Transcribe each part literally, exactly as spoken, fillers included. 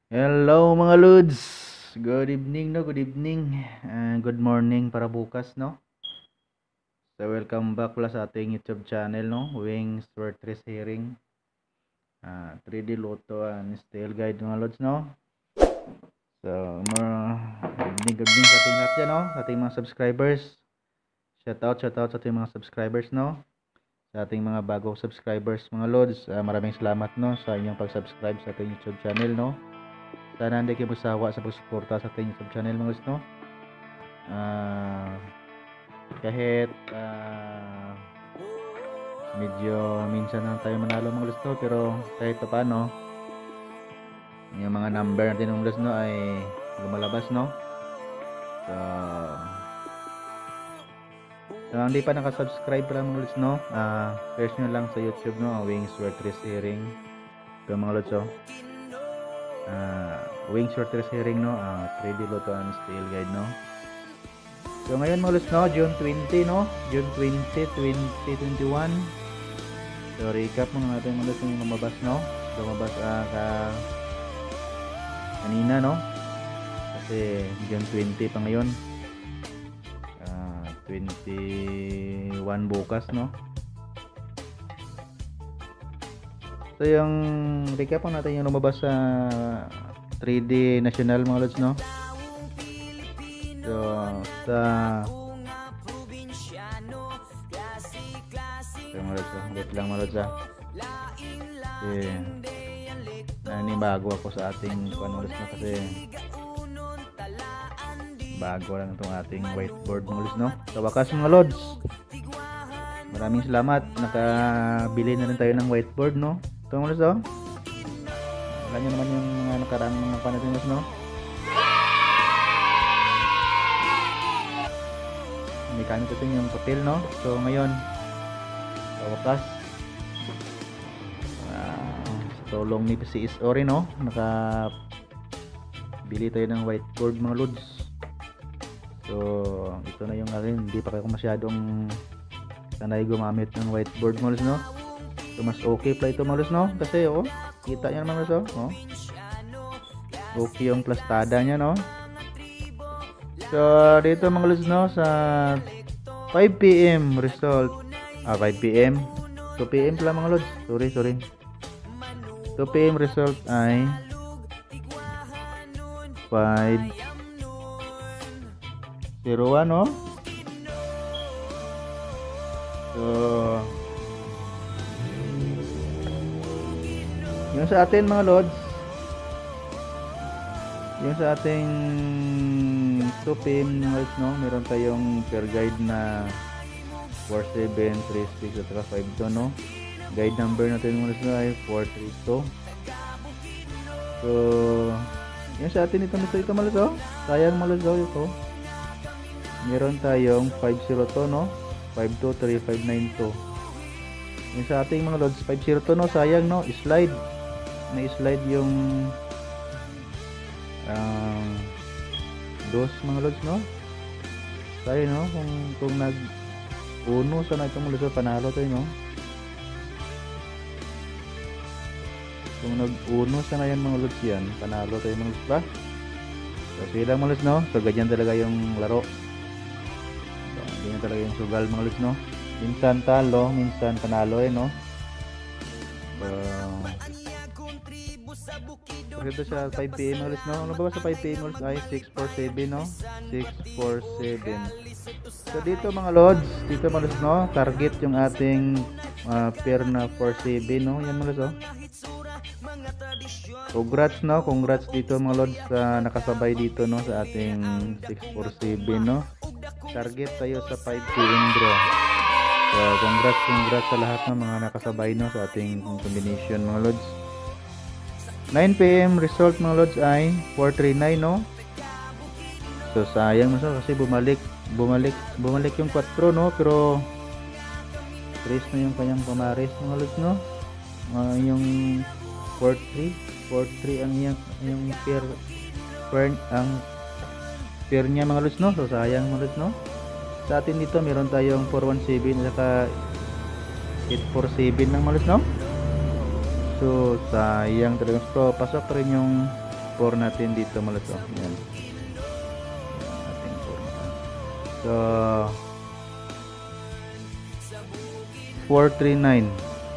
Hello mga Lods! Good evening no, good evening. Ah, good morning para bukas no. So welcome back pala sa ating YouTube channel no, Wings Fortress Hearing. Ah, three D Lotto and Style Guide mga Lods no. So more evening, good evening sa ating lahat dyan no, sa ating mga subscribers. Shout out, shout out sa ating mga subscribers no. Sa ating mga bagong subscribers mga Lods, ah, maraming salamat no sa inyong pag-subscribe sa ating YouTube channel no. Sana hindi kayo magsawa sa pagsuporta sa ating YouTube channel mga guys no. Uh, kahit uh, medyo minsan lang tayo manalo mga guys no, pero kahit pa paano yung mga number natin mga guys no ay lumalabas no. So, so hindi pa nakasubscribe pala mga guys no, uh, search nyo lang sa YouTube no, Wings Fortress Hearing. So mga guys no, uh, Wings Fortress Hearing no, uh, three D Lotto and Style Guide no. So ngayon mga Lods no, June twenty no, June twenty, twenty twenty-one. So recap muna natin mga Lods yung lumabas no, lumabas uh, ka kanina no, kasi June twenty pa ngayon, uh, twenty-one bukas no. So yung recap po natin yung lumabas sa three D National mga Lods no. So sa so mga Lods, wait lang mga Lods ha. Kasi nanibago ako sa ating kuan mga Lods no, kasi bago lang itong ating whiteboard mga Lods no. Sa wakas mga Lods, maraming salamat, nakabili na rin tayo ng whiteboard no. Ito mga Lods oh, alam nyo naman yung mga nakaraang mga panatin no. May gamit ito yung papel no. So ngayon sa wakas, uh, sa tulong ni si is Ori no, nakabili tayo ng whiteboard mga Lods. So ito na yung akin, hindi pa ako masyadong sanay gumamit ng whiteboard mga Lods no. So mas okay pala ito mga Lods no, kasi oh, kita nyo naman Lods oh, okay yung plastada nya no. So dito mga Lods no, sa five P M result, ah five P M, two P M pala mga Lods, sorry sorry two P M result ay five oh one no. So yung sa atin mga Lods, yung sa ating two P M Lods no, meron tayong per guide na four seven, three six at five two no. Guide number natin mga Lods no ay four three two. So yung sa atin ito nito ito mga Lods oh, sayang mga Lods oh, ito meron tayong five oh two no, five two three five nine two. Yung sa ating mga Lods five oh two no, sayang no, slide na slide yung um, dos mga Lods no. Tayo no, kung kung nag uno sana itong mga Lods, panalo tayo no. Kung nag uno sana yan mga Lods, yan panalo tayo mga Lods ba. So sila mga Lods no, so ganyan talaga yung laro. So ganyan talaga yung sugal mga Lods no, minsan talo minsan panalo eh no. So ito sa five P M ulit no. Ano ba sa five P M ulit ay six four seven no, six four seven. So dito mga Lods, dito mga Lods no, target yung ating uh, pair na four seven no. Yan mga Lods oh. Congrats no, congrats dito mga Lods sa uh, nakasabay dito no sa ating six four seven no. Target tayo sa five P M draw. So congrats, congrats sa lahat ng mga nakasabay no sa ating combination mga Lods. nine P M result mga Lods ay four three nine no. So sayang mo kasi bumalik bumalik bumalik yung four no, pero tres na yung kanyang pamares mga Lods no. Uh, yung four three ang yung yung pair pair ang pair niya mga Lods no. So sayang mga Lods no. Sa atin dito meron tayong four one seven at eight four seven ng mga Lods no. So sayang talaga. So pasok rin yung four natin dito mga lods. Oh. Yan. Yan ating four na. So four three nine.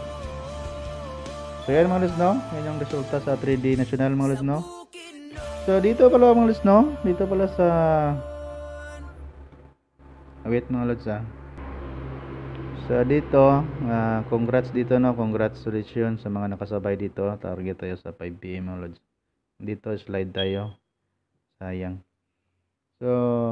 So yan mga lods, no? Yan yung resulta sa three D national mga lods, no? So dito pala mga lods, no? Dito pala sa wait mga lods, ah. So dito, uh, congrats dito, no? Congratulations sa mga nakasabay dito. Target tayo sa five P M mga lods. Dito slide tayo. Sayang. So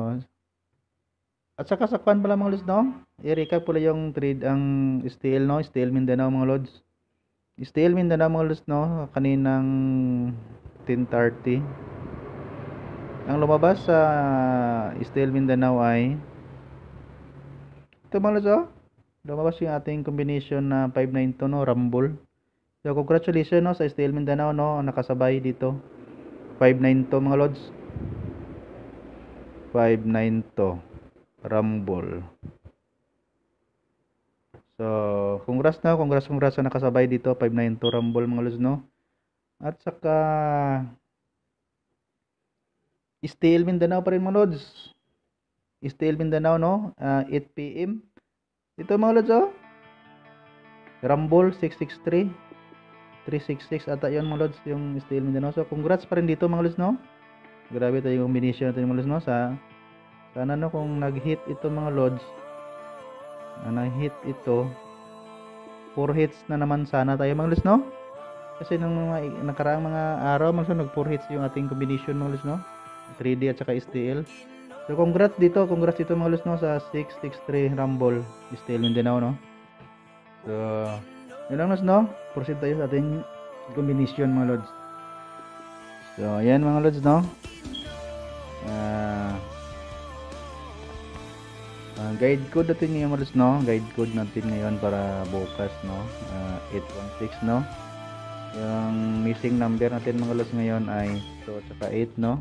at saka sa kwan pala mga lods, no? I-recap pala yung trade ang S T L, no? S T L Mindanao mga lods. S T L Mindanao mga lods, no? Kaninang ten thirty. Ang lumabas sa S T L Mindanao ay ito mga lods, oh. Lumabas yung ating combination na five nine two, no? Rumble. So congratulations, no? Sa S T L Mindanao, no? Nakasabay dito five nine two mga lods. five nine two Rumble. So congrats na, congrats congrats sa nakasabay dito five nine two Rumble mga lods, no? At saka S T L Mindanao pa rin mga lods. S T L Mindanao, no? Uh, eight P M ito mga lods, oh. Rumble six six three three six six ata yun mga lods, yung S T L Mindanao. So congrats pa rin dito mga lods, no? Grabe tayo yung combination natin mga lods, no? Sa sana, no, kung nag-hit ito mga lods, na nag-hit ito, four hits na naman sana tayo mga lods, no? Kasi nung mga nakaraang mga araw mga lods, nag four hits yung ating combination mga lods, no? three D at saka S T L. So congrats dito, congrats dito mga lods, no? Sa six six three Rumble S T L Mindanao, no? So yun lang lods, no? Proceed tayo sa ating combination mga lods. So ayan mga lods, no? Uh, uh, guide code natin ngayon mga lods, no? Guide code natin ngayon para bukas, no? uh, eight one six, no? Yung missing number natin mga lods ngayon ay two at saka eight, no?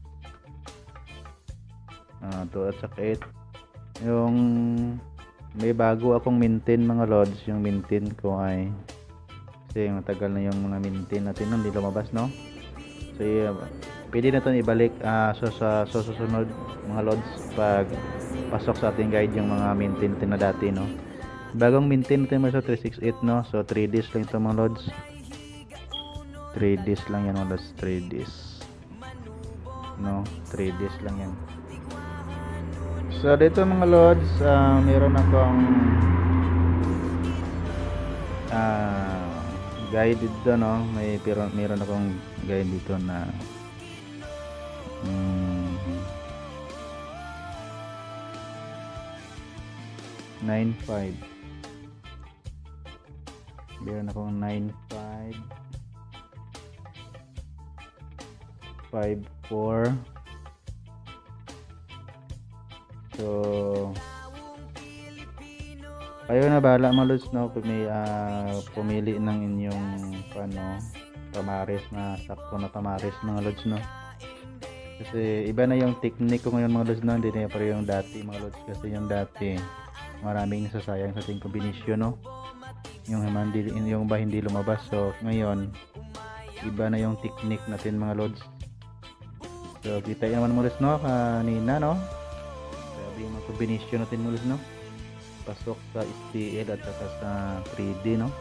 Uh, two at saka eight. Yung may bago akong maintain mga lods, yung maintain ko ay kasi matagal na yung mga maintain natin nung hindi lumabas, no? So yeah, pwede na ito ibalik uh, so, sa so, susunod mga lods pag pasok sa ating guide yung mga maintain natin na dati, no? Bagong maintain natin mga sa three six eight, no? So three days lang ito mga lods, three days lang yan mga lods, three days, no? three days lang yan. So dito mga lods, uh, meron akong uh, guide dito, no? May pero meron akong guide dito na hmm, nine five. Meron akong nine five five four. So kayo na bahala mga lods, no? Kung may uh, pumili ng inyong ano, tamaris na sakto na tamaris mga lods, no? Kasi iba na yung technique ko ngayon mga lods, no? Hindi na pa yung dati mga lods, kasi yung dati maraming nasasayang sa ating combination, no? Yung hindi, yung ba hindi lumabas. So ngayon iba na yung technique natin mga lods. So kita naman mga lods, no? Kanina, no? Yung mga combination natin mga lods, no? Pasok sa S T L at saka sa three D, no?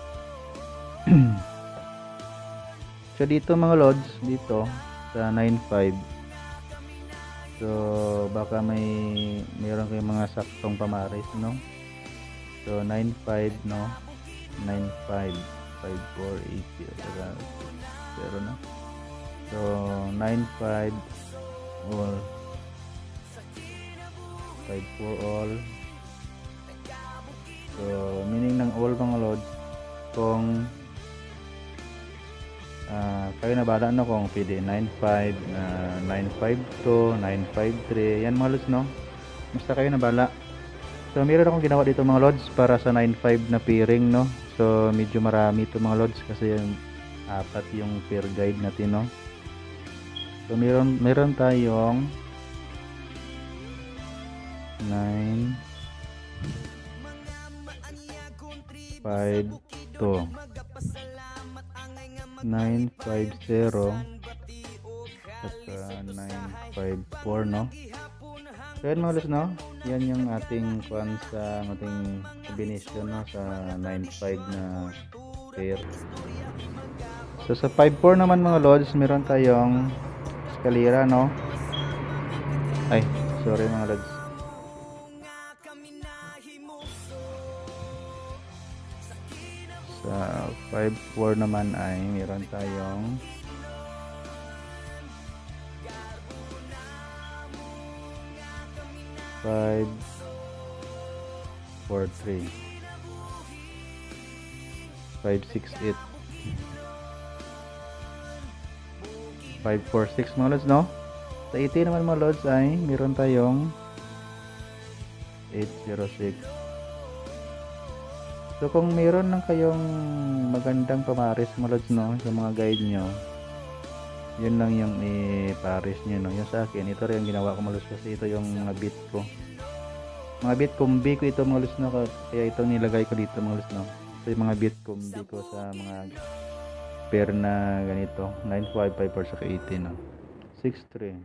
So dito mga lods, dito sa nine five, so baka may mayroon kayong mga saktong pamaris, no? So nine five, no? nine five five four eight zero zero, no? So nine five or five four all. So meaning ng all mga lods, kung uh, kayo na bala, no? Kung pwede nine five, uh, nine five two, nine five three, yan mga lods, no? Basta kayo na bala. So meron akong ginawa dito mga lods para sa nine five na pairing, no? So medyo marami ito mga lods kasi yung apat yung pair guide natin, no? So meron meron tayong nine five two, nine five zero, saka nine five four, no. So yan mga lods, no, yan yung ating kuan sa ating combination, no, sa nine five na pair. So sa five four naman mga lods, meron tayong eskalera, no. Ay, sorry mga lods. Sa five four naman ay meron tayong five four three, five six eight, five four six mga lods, no. Sa eighty naman mga lods ay meron tayong eight zero six. So kung meron lang kayong magandang pamaris mga lods, no, sa mga guide nyo, yun lang yung i-paris nyo, no. Yung sa akin, ito rin yung ginawa ko mga lods, kasi ito yung mga bit ko, mga bit combi ko ito mga lods, no. Kaya ito nilagay ko dito mga lods, no. Ito yung mga bit combi ko sa mga pair na ganito, nine five five four saka eighty, no. six three,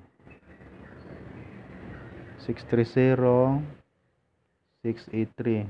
six three zero, six eight three.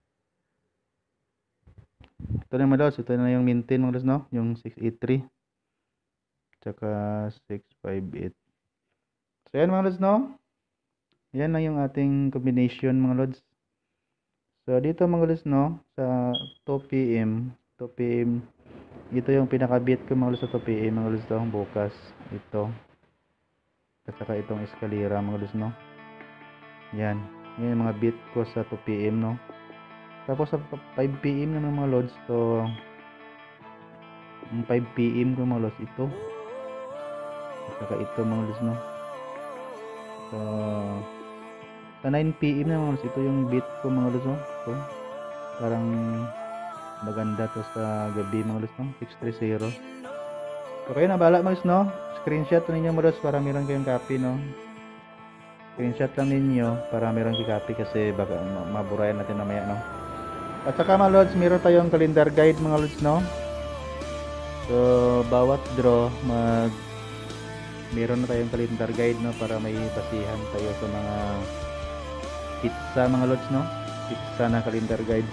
Ito na mga lods, ito na yung maintain mga lods, no, yung six eight three tsaka six five eight. So yan mga lods, no, yan na yung ating combination mga lods. So dito mga lods, no, sa two P M ito yung pinakabit ko mga lods sa two P M mga lods, to bukas ito at saka itong eskalera mga lods, no. Yan, yan yung mga bit ko sa two P M, no. Tapos sa five P M naman mga lods, so yung five P M ko mga lods, ito at saka ito mga lods, no. So sa nine P M na mga lods, ito yung bit ko mga lods, no. So parang maganda to sa gabi mga lods, no, six three zero. So kayo na bahala mga lods, no. Screenshot ninyo mga lods para meron kayong copy, no. Screenshot lang ninyo para meron kayong copy kasi baka maburayan natin mamaya, no. At saka mga lods, meron tayong calendar guide mga lods, no. So bawat draw mag meron na tayong calendar guide, no, para may basihan tayo sa mga pizza mga lods, no. Pizza na calendar guide.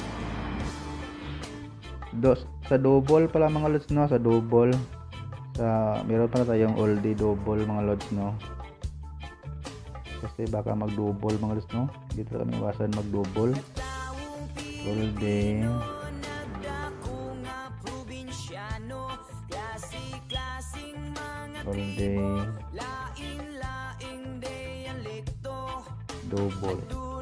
Dos, sa double pala mga lods, no, sa double sa meron pa na tayong all day double mga lods, no. Kasi baka mag double mga lods, no. Dito kami iwasan mag double. All day all day double.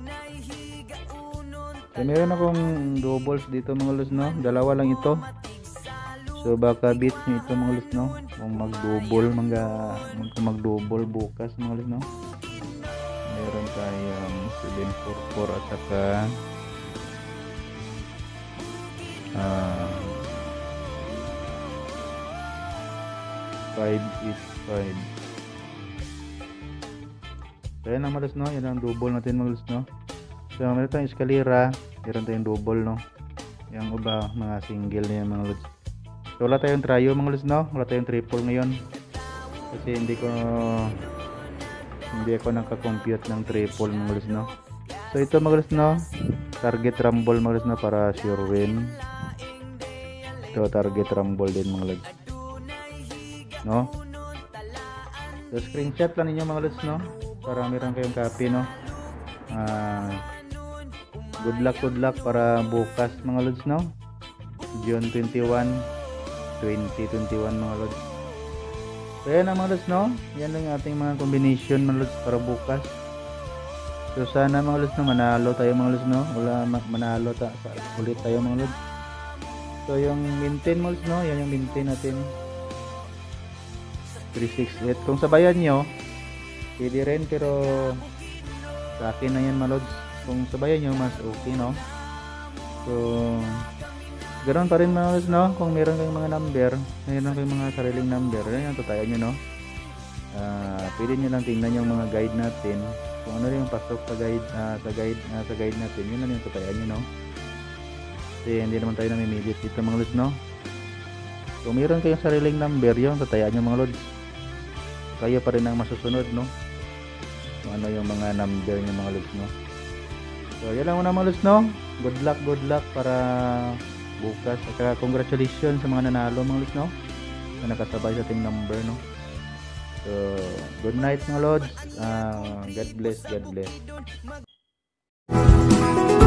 So meron akong doubles dito mga lods, no. Dalawa lang ito. So baka beat nyo ito mga lods, no, kung mag double mga mag double bukas mga lods, no. Meron tayong seven four four at saka uh, five eight five. So yan ang malas, no, yan ang double natin mga lods, no. So meron tayong eskalera, meron tayong double, no. Yung iba mga single na yan mga lods. So wala tayong trio mga lods, no, wala tayong triple ngayon kasi hindi ko hindi ako naka-compute ng triple mga lods, no. So ito mga lods, no, target rumble mga lods, no, para sure win. Ito target rumble din mga lods, no. So screenshot lang ninyo mga lods, no, para meron kayong copy, no. uh, good luck good luck para bukas mga lods, no, June twenty-one twenty twenty-one mga lods. So yan ang mga lods, no, yan lang yung ating mga combination mga lods para bukas. So sana mga lods, no, manalo tayo mga lods, no, wala manalo ta ulit tayo mga lods. So yung maintain mga lods, no, yan yung maintain natin three six eight. Kung sabayan nyo pwede rin, pero sa akin na yan mga lods, kung sabayan nyo mas okay, no. So ganoon pa rin mga lods, no, kung meron kayong mga number, meron kayong mga sariling number, yan yung tatayan nyo, no. Uh, pwede nyo lang tingnan yung mga guide natin, kung ano yung pasok sa guide, uh, sa guide uh, sa guide natin, yun lang yung tatayan nyo, no. Kasi hindi naman tayo namimilit dito mga lods, no. Kung meron kayong sariling number, yun tatayan nyo mga lods. kayo pa rin ang masusunod, no? Kung ano yung mga number niyo mga lods, no? So yan lang muna mga lods, no? Good luck, good luck para bukas. At saka congratulations sa mga nanalo mga lods, no? Na nakasabay sa ating number, no? So good night mga lods. uh, God bless, God bless.